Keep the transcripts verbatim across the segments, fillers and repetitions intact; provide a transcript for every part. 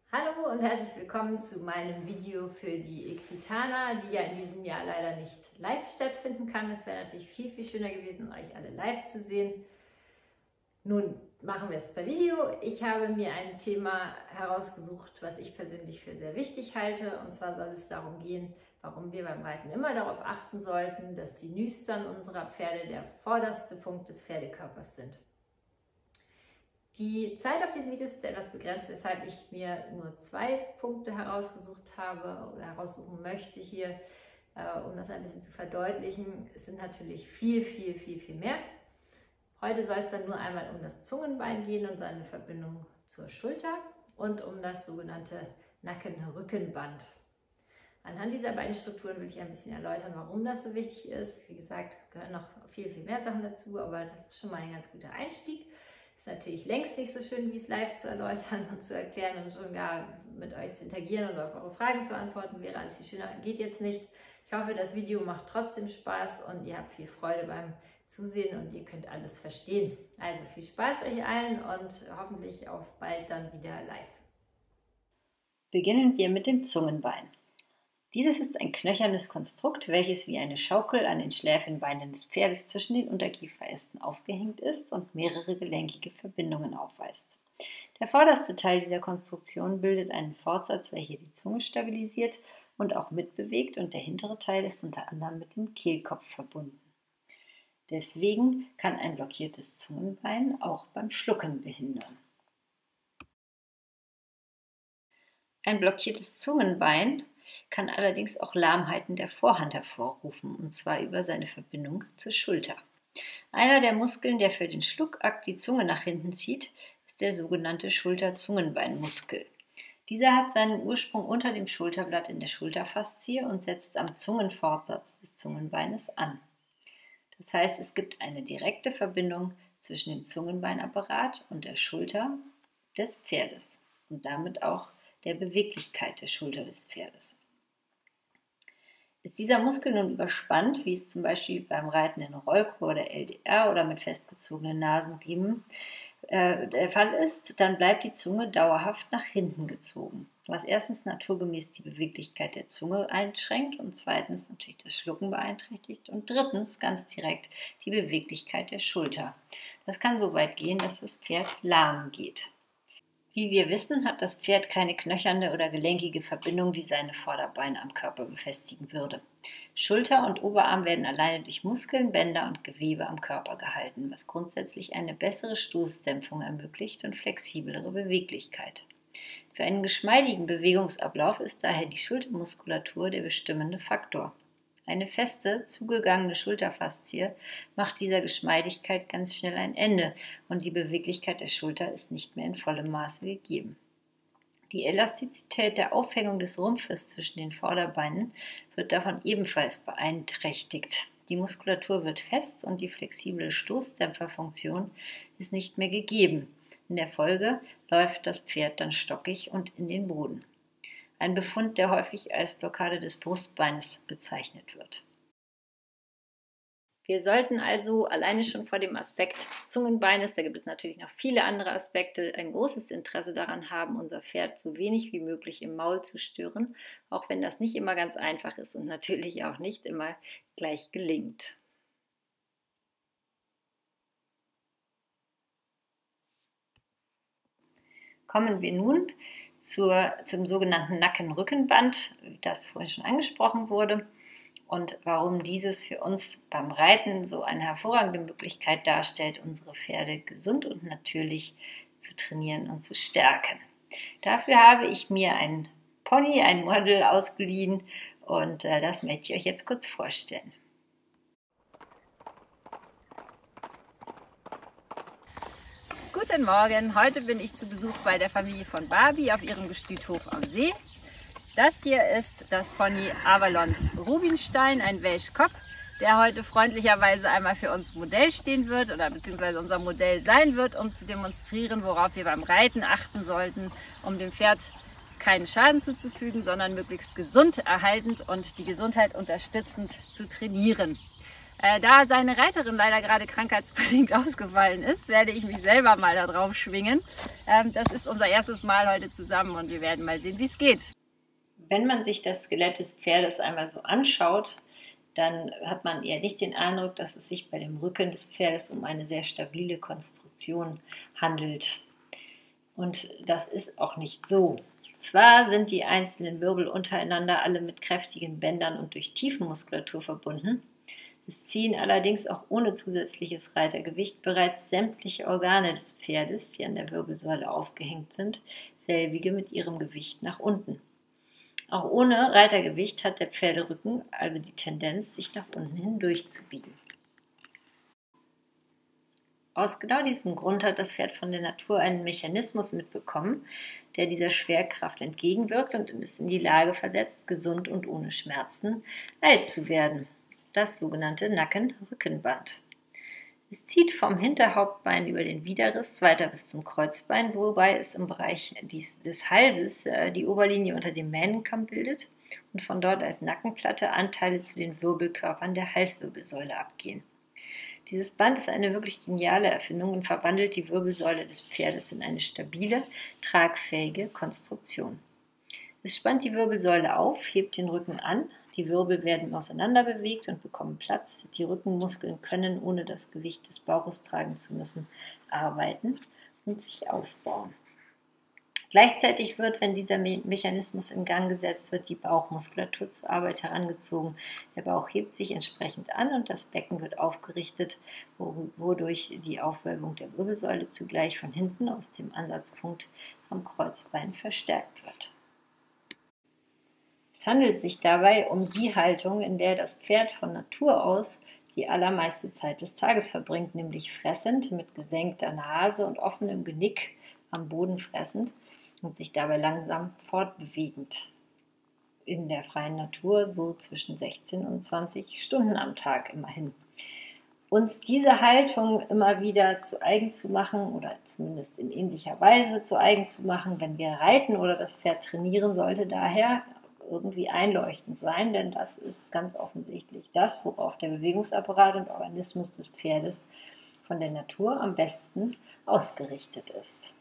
Hallo und herzlich willkommen zu meinem Video für die Equitana, die ja in diesem Jahr leider nicht live stattfinden kann. Es wäre natürlich viel, viel schöner gewesen, euch alle live zu sehen. Nun machen wir es per Video. Ich habe mir ein Thema herausgesucht, was ich persönlich für sehr wichtig halte. Und zwar soll es darum gehen, warum wir beim Reiten immer darauf achten sollten, dass die Nüstern unserer Pferde der vorderste Punkt des Pferdekörpers sind. Die Zeit auf diesem Video ist etwas begrenzt, weshalb ich mir nur zwei Punkte herausgesucht habe oder heraussuchen möchte hier, äh, um das ein bisschen zu verdeutlichen. Es sind natürlich viel, viel, viel, viel mehr. Heute soll es dann nur einmal um das Zungenbein gehen und seine Verbindung zur Schulter und um das sogenannte Nacken-Rückenband. Anhand dieser beiden Strukturen will ich ein bisschen erläutern, warum das so wichtig ist. Wie gesagt, gehören noch viel, viel mehr Sachen dazu, aber das ist schon mal ein ganz guter Einstieg. Ist natürlich längst nicht so schön, wie es live zu erläutern und zu erklären und schon gar mit euch zu interagieren und auf eure Fragen zu antworten. Wäre alles viel schöner, geht jetzt nicht. Ich hoffe, das Video macht trotzdem Spaß und ihr habt viel Freude beim Zusehen und ihr könnt alles verstehen. Also viel Spaß euch allen und hoffentlich auf bald dann wieder live. Beginnen wir mit dem Zungenbein. Dieses ist ein knöchernes Konstrukt, welches wie eine Schaukel an den Schläfenbeinen des Pferdes zwischen den Unterkieferästen aufgehängt ist und mehrere gelenkige Verbindungen aufweist. Der vorderste Teil dieser Konstruktion bildet einen Fortsatz, welcher die Zunge stabilisiert und auch mitbewegt, und der hintere Teil ist unter anderem mit dem Kehlkopf verbunden. Deswegen kann ein blockiertes Zungenbein auch beim Schlucken behindern. Ein blockiertes Zungenbein kann allerdings auch Lahmheiten der Vorhand hervorrufen, und zwar über seine Verbindung zur Schulter. Einer der Muskeln, der für den Schluckakt die Zunge nach hinten zieht, ist der sogenannte Schulter-Zungenbeinmuskel. Dieser hat seinen Ursprung unter dem Schulterblatt in der Schulterfaszie und setzt am Zungenfortsatz des Zungenbeines an. Das heißt, es gibt eine direkte Verbindung zwischen dem Zungenbeinapparat und der Schulter des Pferdes und damit auch der Beweglichkeit der Schulter des Pferdes. Ist dieser Muskel nun überspannt, wie es zum Beispiel beim Reiten in Rollkur oder L D R oder mit festgezogenen Nasenriemen äh, der Fall ist, dann bleibt die Zunge dauerhaft nach hinten gezogen, was erstens naturgemäß die Beweglichkeit der Zunge einschränkt und zweitens natürlich das Schlucken beeinträchtigt und drittens ganz direkt die Beweglichkeit der Schulter. Das kann so weit gehen, dass das Pferd lahm geht. Wie wir wissen, hat das Pferd keine knöcherne oder gelenkige Verbindung, die seine Vorderbeine am Körper befestigen würde. Schulter und Oberarm werden alleine durch Muskeln, Bänder und Gewebe am Körper gehalten, was grundsätzlich eine bessere Stoßdämpfung ermöglicht und flexiblere Beweglichkeit. Für einen geschmeidigen Bewegungsablauf ist daher die Schultermuskulatur der bestimmende Faktor. Eine feste, zugegangene Schulterfaszie macht dieser Geschmeidigkeit ganz schnell ein Ende und die Beweglichkeit der Schulter ist nicht mehr in vollem Maße gegeben. Die Elastizität der Aufhängung des Rumpfes zwischen den Vorderbeinen wird davon ebenfalls beeinträchtigt. Die Muskulatur wird fest und die flexible Stoßdämpferfunktion ist nicht mehr gegeben. In der Folge läuft das Pferd dann stockig und in den Boden. Ein Befund, der häufig als Blockade des Brustbeines bezeichnet wird. Wir sollten also alleine schon vor dem Aspekt des Zungenbeines, da gibt es natürlich noch viele andere Aspekte, ein großes Interesse daran haben, unser Pferd so wenig wie möglich im Maul zu stören, auch wenn das nicht immer ganz einfach ist und natürlich auch nicht immer gleich gelingt. Kommen wir nun Zur, zum sogenannten Nacken-Rückenband, das vorhin schon angesprochen wurde, und warum dieses für uns beim Reiten so eine hervorragende Möglichkeit darstellt, unsere Pferde gesund und natürlich zu trainieren und zu stärken. Dafür habe ich mir einen Pony, ein Model ausgeliehen und äh, das möchte ich euch jetzt kurz vorstellen. Guten Morgen, heute bin ich zu Besuch bei der Familie von Barbie auf ihrem Gestüthof am See. Das hier ist das Pony Avalons Rubinstein, ein Welsh Cob, der heute freundlicherweise einmal für uns Modell stehen wird oder beziehungsweise unser Modell sein wird, um zu demonstrieren, worauf wir beim Reiten achten sollten, um dem Pferd keinen Schaden zuzufügen, sondern möglichst gesund erhaltend und die Gesundheit unterstützend zu trainieren. Äh, da seine Reiterin leider gerade krankheitsbedingt ausgefallen ist, werde ich mich selber mal da drauf schwingen. Ähm, das ist unser erstes Mal heute zusammen und wir werden mal sehen, wie es geht. Wenn man sich das Skelett des Pferdes einmal so anschaut, dann hat man eher nicht den Eindruck, dass es sich bei dem Rücken des Pferdes um eine sehr stabile Konstruktion handelt. Und das ist auch nicht so. Zwar sind die einzelnen Wirbel untereinander alle mit kräftigen Bändern und durch Tiefenmuskulatur verbunden, es ziehen allerdings auch ohne zusätzliches Reitergewicht bereits sämtliche Organe des Pferdes, die an der Wirbelsäule aufgehängt sind, selbige mit ihrem Gewicht nach unten. Auch ohne Reitergewicht hat der Pferderücken also die Tendenz, sich nach unten hin durchzubiegen. Aus genau diesem Grund hat das Pferd von der Natur einen Mechanismus mitbekommen, der dieser Schwerkraft entgegenwirkt und es in die Lage versetzt, gesund und ohne Schmerzen alt zu werden. Das sogenannte Nacken-Rückenband. Es zieht vom Hinterhauptbein über den Widerrist weiter bis zum Kreuzbein, wobei es im Bereich des Halses die Oberlinie unter dem Mähnenkamm bildet und von dort als Nackenplatte Anteile zu den Wirbelkörpern der Halswirbelsäule abgehen. Dieses Band ist eine wirklich geniale Erfindung und verwandelt die Wirbelsäule des Pferdes in eine stabile, tragfähige Konstruktion. Es spannt die Wirbelsäule auf, hebt den Rücken an, die Wirbel werden auseinander bewegt und bekommen Platz. Die Rückenmuskeln können, ohne das Gewicht des Bauches tragen zu müssen, arbeiten und sich aufbauen. Gleichzeitig wird, wenn dieser Me- Mechanismus in Gang gesetzt wird, die Bauchmuskulatur zur Arbeit herangezogen. Der Bauch hebt sich entsprechend an und das Becken wird aufgerichtet, wodurch die Aufwölbung der Wirbelsäule zugleich von hinten aus dem Ansatzpunkt vom Kreuzbein verstärkt wird. Es handelt sich dabei um die Haltung, in der das Pferd von Natur aus die allermeiste Zeit des Tages verbringt, nämlich fressend, mit gesenkter Nase und offenem Genick am Boden fressend und sich dabei langsam fortbewegend. In der freien Natur so zwischen sechzehn und zwanzig Stunden am Tag immerhin. Uns diese Haltung immer wieder zu eigen zu machen oder zumindest in ähnlicher Weise zu eigen zu machen, wenn wir reiten oder das Pferd trainieren, sollte daher irgendwie einleuchtend sein, denn das ist ganz offensichtlich das, worauf der Bewegungsapparat und Organismus des Pferdes von der Natur am besten ausgerichtet ist.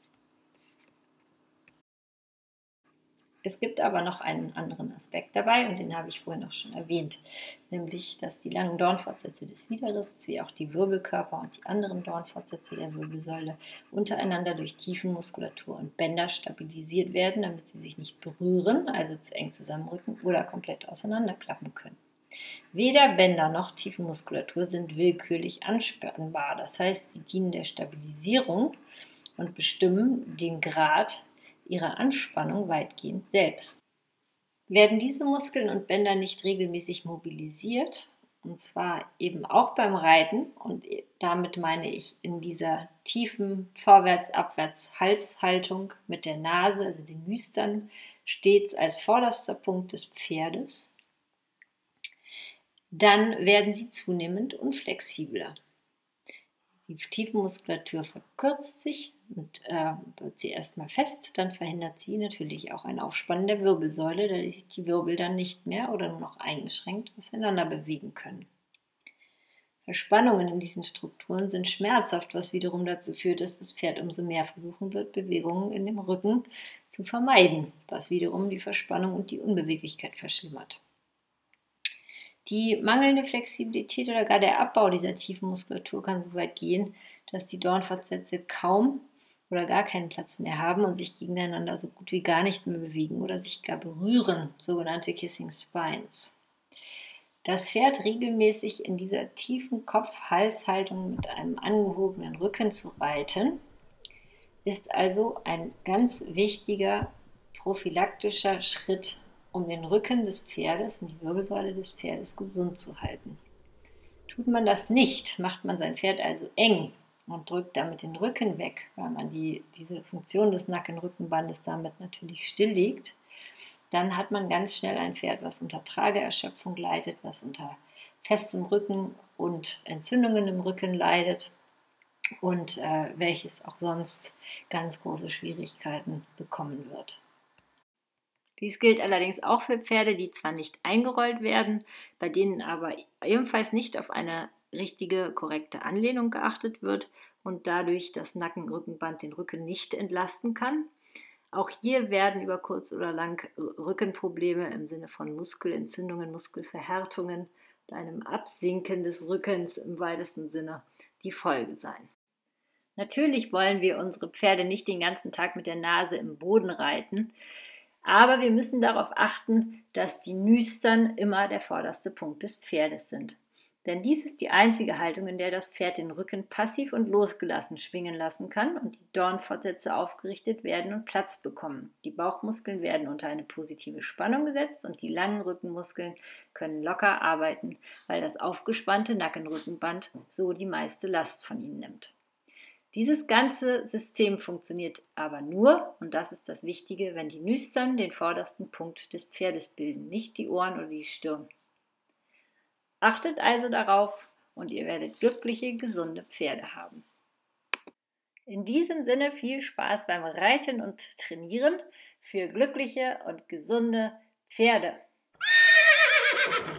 Es gibt aber noch einen anderen Aspekt dabei und den habe ich vorhin auch schon erwähnt, nämlich, dass die langen Dornfortsätze des Widerrists wie auch die Wirbelkörper und die anderen Dornfortsätze der Wirbelsäule untereinander durch Tiefenmuskulatur und Bänder stabilisiert werden, damit sie sich nicht berühren, also zu eng zusammenrücken oder komplett auseinanderklappen können. Weder Bänder noch Tiefenmuskulatur sind willkürlich anspannbar, das heißt, sie dienen der Stabilisierung und bestimmen den Grad ihrer Anspannung weitgehend selbst. Werden diese Muskeln und Bänder nicht regelmäßig mobilisiert, und zwar eben auch beim Reiten, und damit meine ich in dieser tiefen Vorwärts-Abwärts-Halshaltung mit der Nase, also den Nüstern, stets als vorderster Punkt des Pferdes, dann werden sie zunehmend unflexibler. Die Tiefenmuskulatur verkürzt sich und äh, wird sie erstmal fest, dann verhindert sie natürlich auch ein Aufspannen der Wirbelsäule, da sich die Wirbel dann nicht mehr oder nur noch eingeschränkt auseinander bewegen können. Verspannungen in diesen Strukturen sind schmerzhaft, was wiederum dazu führt, dass das Pferd umso mehr versuchen wird, Bewegungen in dem Rücken zu vermeiden, was wiederum die Verspannung und die Unbeweglichkeit verschlimmert. Die mangelnde Flexibilität oder gar der Abbau dieser tiefen Muskulatur kann so weit gehen, dass die Dornfortsätze kaum oder gar keinen Platz mehr haben und sich gegeneinander so gut wie gar nicht mehr bewegen oder sich gar berühren, sogenannte Kissing Spines. Das Pferd regelmäßig in dieser tiefen Kopf-Hals-Haltung mit einem angehobenen Rücken zu reiten, ist also ein ganz wichtiger prophylaktischer Schritt, um den Rücken des Pferdes und die Wirbelsäule des Pferdes gesund zu halten. Tut man das nicht, macht man sein Pferd also eng und drückt damit den Rücken weg, weil man die, diese Funktion des Nacken-Rückenbandes damit natürlich stilllegt, dann hat man ganz schnell ein Pferd, was unter Trageerschöpfung leidet, was unter festem Rücken und Entzündungen im Rücken leidet und äh, welches auch sonst ganz große Schwierigkeiten bekommen wird. Dies gilt allerdings auch für Pferde, die zwar nicht eingerollt werden, bei denen aber ebenfalls nicht auf eine richtige, korrekte Anlehnung geachtet wird und dadurch das Nacken-Rückenband den Rücken nicht entlasten kann. Auch hier werden über kurz oder lang Rückenprobleme im Sinne von Muskelentzündungen, Muskelverhärtungen und einem Absinken des Rückens im weitesten Sinne die Folge sein. Natürlich wollen wir unsere Pferde nicht den ganzen Tag mit der Nase im Boden reiten, aber wir müssen darauf achten, dass die Nüstern immer der vorderste Punkt des Pferdes sind. Denn dies ist die einzige Haltung, in der das Pferd den Rücken passiv und losgelassen schwingen lassen kann und die Dornfortsätze aufgerichtet werden und Platz bekommen. Die Bauchmuskeln werden unter eine positive Spannung gesetzt und die langen Rückenmuskeln können locker arbeiten, weil das aufgespannte Nackenrückenband so die meiste Last von ihnen nimmt. Dieses ganze System funktioniert aber nur, und das ist das Wichtige, wenn die Nüstern den vordersten Punkt des Pferdes bilden, nicht die Ohren oder die Stirn. Achtet also darauf und ihr werdet glückliche, gesunde Pferde haben. In diesem Sinne viel Spaß beim Reiten und Trainieren für glückliche und gesunde Pferde.